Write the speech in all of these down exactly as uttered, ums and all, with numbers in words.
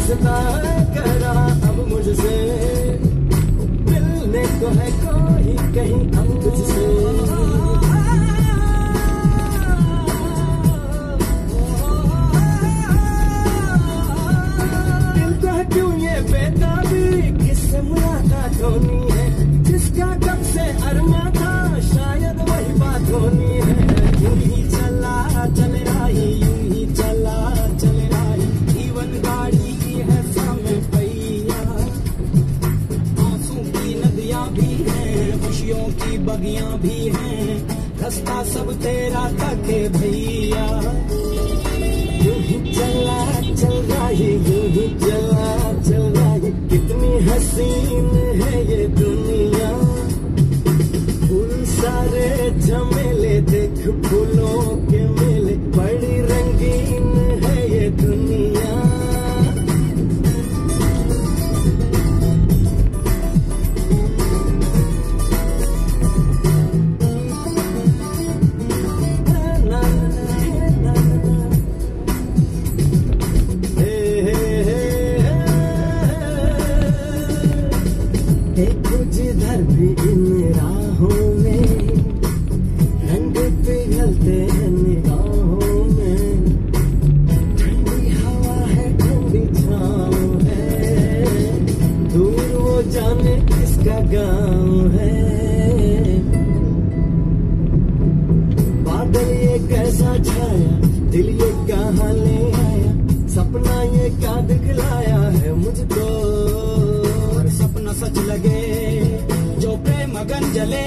वास्ता करा अब मुझसे, मिलने को है कोई कहीं अब तुझसे। दिल को है क्यों ये बेताबी, किससे मुलाकात होनी है, जिसका कब से अरमा था शायद वही बात होनी है। यूं ही चला चल रही, यूं ही चला चल रही, जीवन गाड़ी की है सामने पहिया। आंसू की नदियां भी हैं, खुशियों की बगियां भी हैं, रास्ता सब तेरा तके भैया। यूं ही चला चल रही, यूं ही चला चल रही, कितनी हसीन है ये दुनिया। फूल सारे झमेले देख फूलों के मेले, बड़ी रंगीन है ये दुनिया। देखो जिधर भी इन राहों में, रंग पिघलते हैं निगाहों में। ठंडी हवा है, ठंडी छाँव है, दूर वो जाने किसका गाँव है। बादल ये कैसा छाया, दिल ये कहाँ ले आया, सपना ये क्या दिखलाया है मुझको। सपना सच लगे जो प्रेम अगन जले।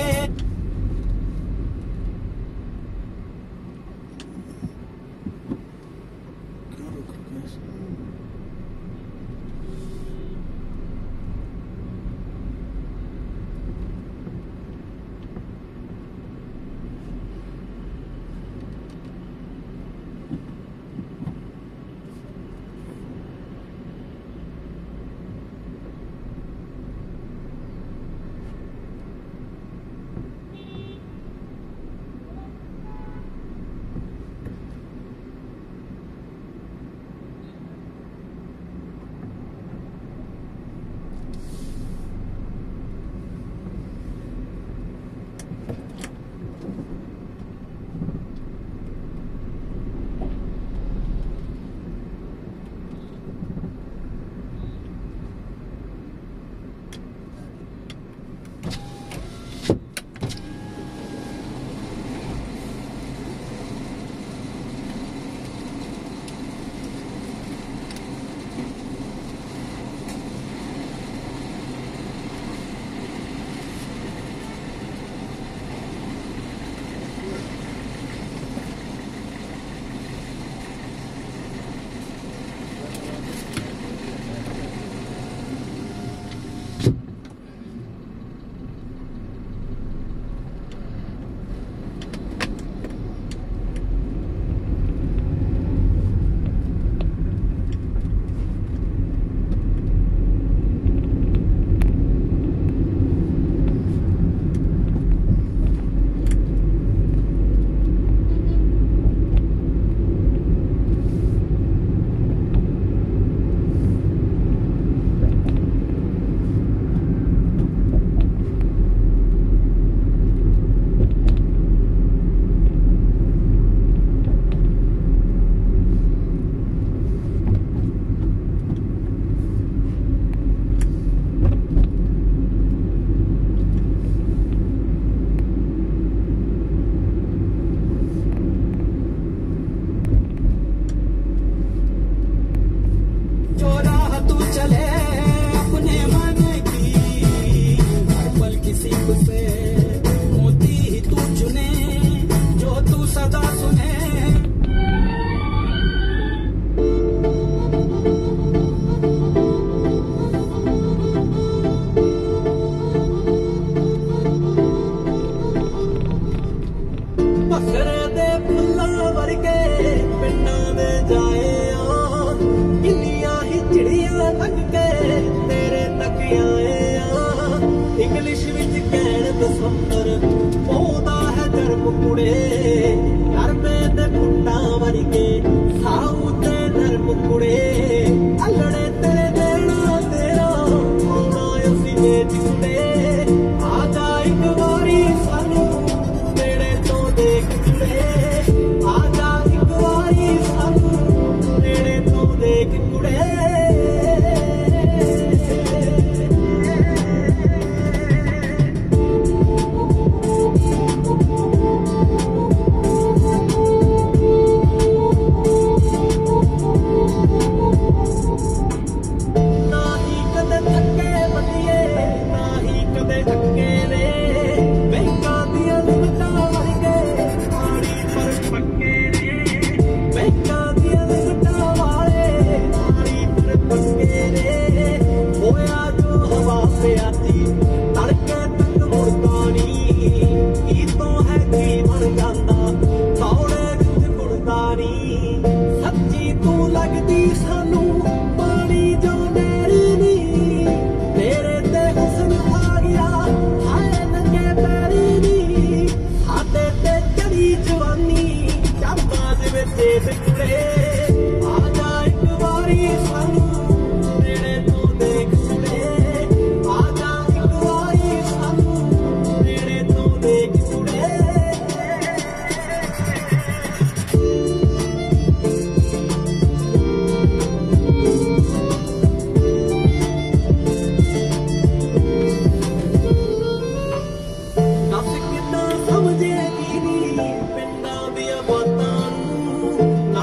सफेद कुड़े